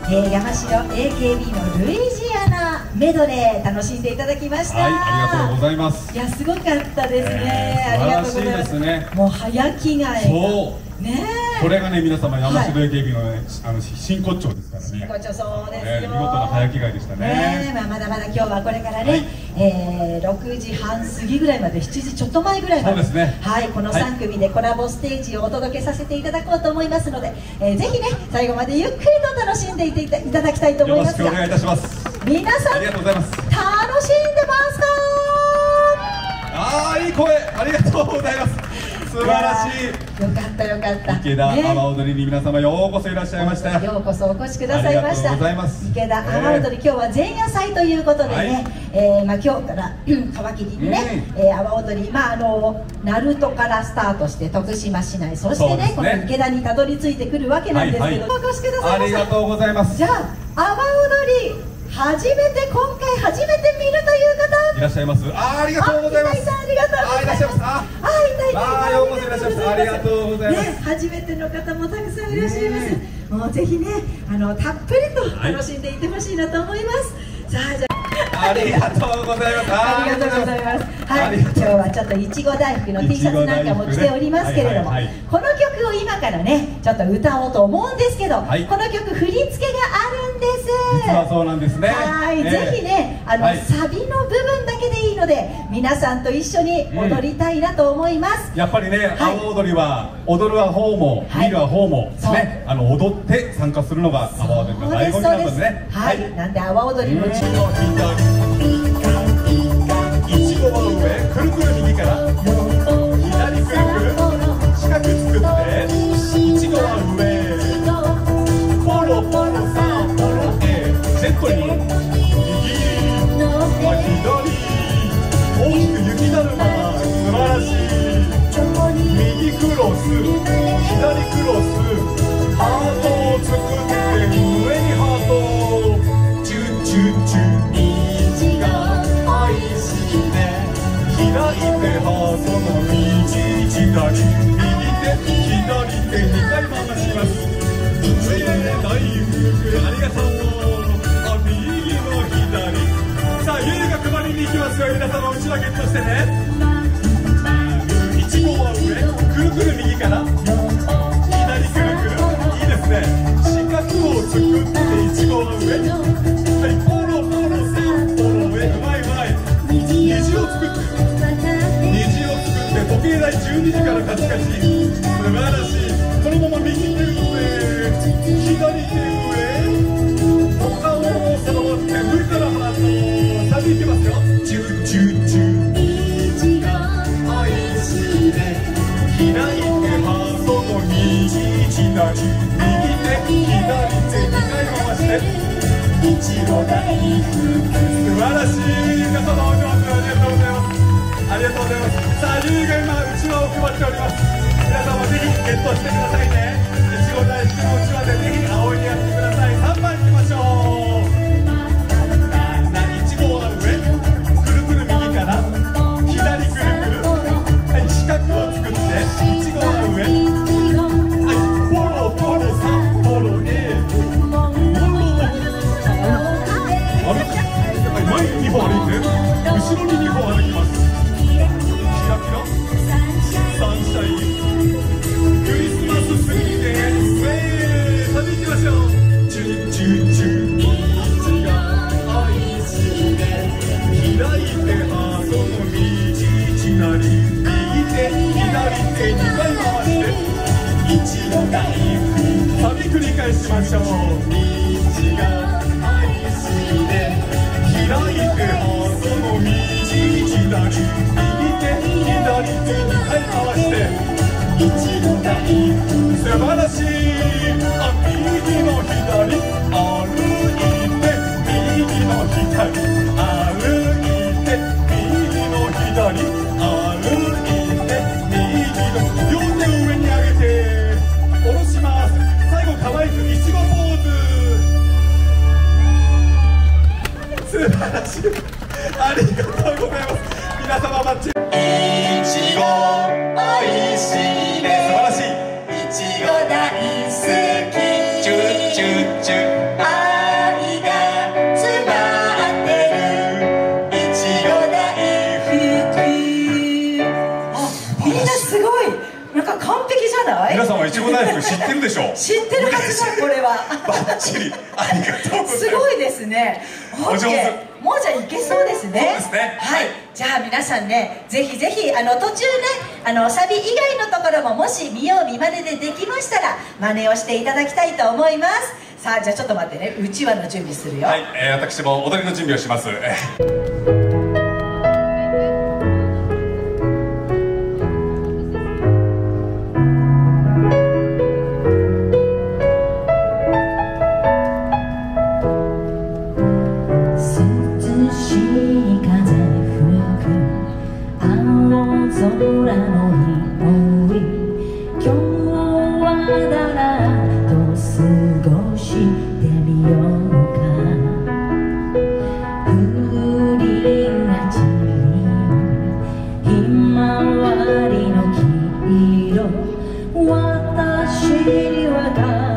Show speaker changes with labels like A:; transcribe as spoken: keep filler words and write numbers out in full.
A: えー、山城 エーケービー のルイジアナメドレー楽しんでいただきました。
B: はい、ありがとうございます。
A: いや、すごかったですね。
B: えー、
A: ありがとうございます。
B: 素晴らしいですね。
A: もう早着替え。
B: そうね、これがね、皆様山城 エーケービー のね、あの真骨頂ですからね。
A: 真骨頂、そうですよ。
B: 見事な早着替えでしたね。
A: ね、まあ、まだまだ今日はこれからね、はい、えー、ろくじはん過ぎぐらいまで、しちじちょっと前ぐらいまで、そうですね、はい、このさん組でコラボステージをお届けさせていただこうと思いますので、えー、ぜひね、最後までゆっくりと楽しんでいていただきたいと思いますが、
B: よろしくお願いいたします。
A: 皆さん、
B: ありがとうございます。
A: 楽しんでますか？
B: ああ、いい声、ありがとうございます。素晴らしい。
A: よかったよかった。
B: 池田阿波踊りに皆様ようこそいらっしゃいました。
A: ようこそお越しくださいました。池田阿波踊り、今日は前夜祭ということでね、えー、まあ今日から皮切りにね、えー、阿波踊り、まああの鳴門からスタートして徳島市内、そしてねこの池田にたどり着いてくるわけなんですけど、お越しくださいました。
B: ありがとうございます。
A: じゃあ阿波踊り初めて、今回初めて見るという方
B: いらっしゃいます。あー、ありがとうございます。
A: ありがとうございます。あ、いたいた。
B: あ、ようこそいらっしゃいました。ありがとうございます。
A: 初めての方もたくさんいらっしゃいます。もうぜひね、あのたっぷりと楽しんでいってほしいなと思います。さあ、じゃあ。
B: ありがとうございます。
A: ありがとうございます。はい、今日はちょっといちご大福の T シャツなんかも着ておりますけれども、この曲を今からね、ちょっと歌おうと思うんですけど、この曲振り付けがあるんです。
B: 実はそうなんですね。
A: はい、ぜひね、あのサビの部分だけでいいので、皆さんと一緒に踊りたいなと思います。
B: やっぱりね、阿波踊りは踊るは方も見るは方もね、あの踊って参加するのが阿波踊りの醍醐味なんですね。
A: はい、なんで阿波踊りの中央
B: いちごは上、くるくる右から左くるくる四角作っていちごは上、ポロポロさポロへジェットに右は左、大きく雪だるま、素晴らしい。右クロス左クロス、ハートを作って上にハート、チューチューチュー、開いてハートの右左、右手左手にかい回します。上大福、ありがとう。あ、右の左、さあゆうが配りに行きますよ。皆様うちわゲットしてね。いちごは上、くるくる右から左くるくる、いいですね。四角を作っていちごは上、はい、ポロポロさんポロ上、うまいうまい。虹を作って時計台じゅうにじからカチカチ、素晴らしい。このまま右手上、左手上、お顔を触って上からハート、サビいきますよ。チューチューチュー、虹が愛しで開いてハートの右左、右手左手にかい回していちご大福、素晴らしい。皆様お上手、ありがとうございます。ありがとうございます。さあ、ゆうが今うちわを配っております。皆さんもぜひゲットしてくださいね。いちご大福のうちわでぜひ青いにやってください。さんばんいきましょう。いちごは上、くるくる右から左くるくる、はい、四角を作っていちごは上、はい、ポロポロさんポロ A、 ポロあれ、はい、前ににほん歩いて後ろににほん歩きます。サンシャイン、クリスマスツリーでウェー、サビ行きましょう。チューチューチュー、虹が愛しで開いてハートの右左、右手左手にかい回していちご大福、サビ繰り返しましょう。虹が愛しで開いてハートの右左、右手左手にかい回していちご大福、素晴らしい。あ、右の左歩いて右の左歩いて右の左歩いて右の、両手を上に上げて下ろします。最後可愛くいちごポーズ、素晴らしい。ありがとうございます。皆様バッチリ。いちごおいしいね、素晴らしい。いちご大好き、チューチューチュー。
A: ない？
B: 皆さんはいちご大福知ってるでしょう？
A: 知ってるはずだこれは。
B: バッチリ、ありがとうございます。
A: すごいですね。
B: お上手。
A: もうじゃあいけそうですね。
B: そうですね。
A: はい。じゃあ皆さんね、ぜひぜひあの途中ね、あのサビ以外のところももし見よう見まねでできましたら真似をしていただきたいと思います。さあじゃあちょっと待ってね、うちわの準備するよ。
B: はい、えー、私も踊りの準備をします。
C: 私には